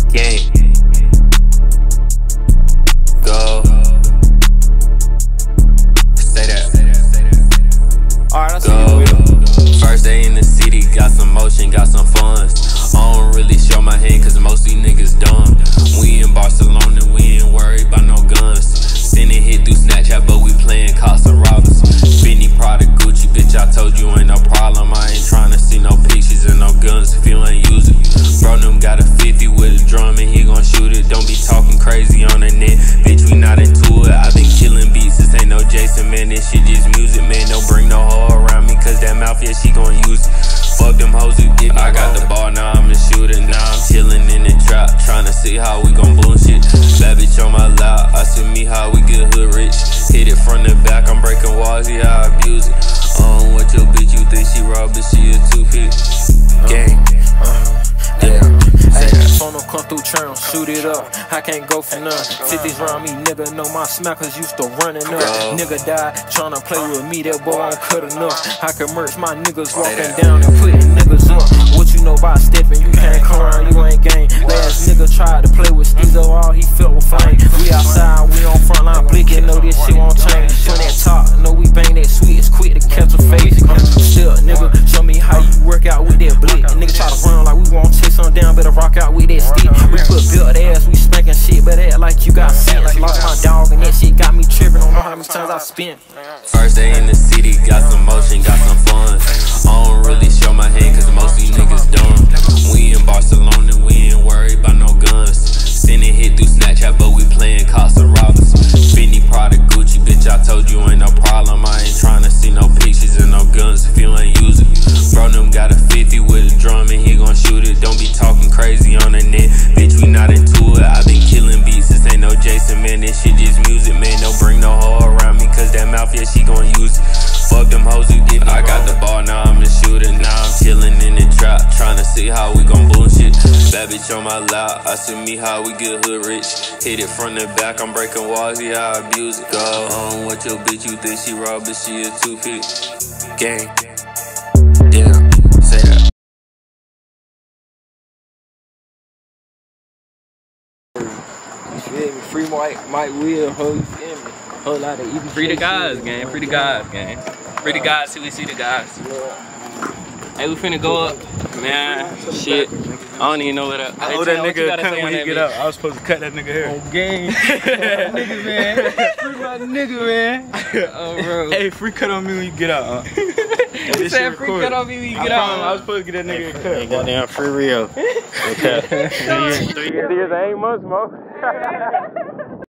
Gang. Go. Say that. Alright, I see you, Will. First day in the city, got some motion, got some funds. I don't really show my hand, cause most of these niggas dumb. We in Barcelona, we ain't worried about no guns. Sending hit through Snapchat, but we playing cops and robbers. Fendi, Prada, Gucci, bitch, I told you ain't no problem. I ain't tryna see no pictures and no guns if you ain't use it. Bro, them got a 50 with a drum and he gon' shoot it. Don't be talking crazy on the net, bitch, we not into it. I been killing beats, this ain't no Jason, man, this shit just music, man. Don't bring no hoe around me, cause that mouth, yeah, she gon' use it. Fuck them hoes who get me. I got the ball, now I'm a shooter. Now I'm chillin' in the trap, tryna see how we gon' bullshit. Bad bitch on my lap, I see me how we get hood rich. Hit it from the back, I'm breaking walls, yeah, I abuse it. What your bitch, you think she robbed, but she a two-hit. Gang. Phone don't come through churn, shoot it up. I can't go for none. 50s round me, nigga know my smackers used to running up. Nigga died tryna play with me, that boy ain't cut enough. I can merch my niggas walking down and putting niggas up. What you know about stepping? You can't come around, you ain't game. Last nigga tried to play with Ebksteezo, all he felt was flame. We outside, we on front line blinking, know this shit won't change. Turn that top, know we bang that sweet, it's quick to catch a face. Still, nigga, show me how you work out with that blick. Nigga try to run like we won't chase on down, better rock out with that stick. We put built ass, we spanking shit, but act like you got sense. Lost my dog and that shit got me tripping, don't know how many times I spent. First day in the city, got some motion, got some fun. I don't really show my hand, cause most of these niggas dumb. We in Barcelona, we ain't worried about no guns. Sending hit through Snapchat, but we playing cops and robbers. Fendi, Prada, Gucci, bitch, I told you ain't no problem. I ain't tryna see no pictures and no guns if you ain't use it. Bro, them got a 50 with a drum and he gon' shoot it. Don't be talking crazy on the net, bitch, we not into it. I been killing beats, this ain't no Jason, man, this shit just music, man. Don't bring no hoe around me, cause that mouth, yeah, she gon' use it. Fuck them hoes who get me. I got the ball, now I'm a shooter. Now I'm chillin' in the trap, tryna see how we gon' bullshit. Bad bitch on my lap, I see me how we get hood rich. Hit it from the back, I'm breaking walls, yeah, I abuse it. Go what your bitch, you think she robbed, but she a two-hit. Gang. Yeah, say that. You feel me? Free Mike Will, ho, you feel me? Whole lot of Ebksteezo. Free the guys, gang. Free the guys, gang. Free the guys till we see the guys. Hey, we finna go up. Man, shit. I don't even know what up. I owe that nigga a cut when he get up. I was supposed to cut that nigga hair. On game. Nigga, man. Free my nigga, man. Oh, bro. Hey, free cut on me when you get out, He said free cut on me when you get out. I was supposed to get that nigga a cut. Hey, goddamn free Rio. Okay. 3 years, 8 months, mo.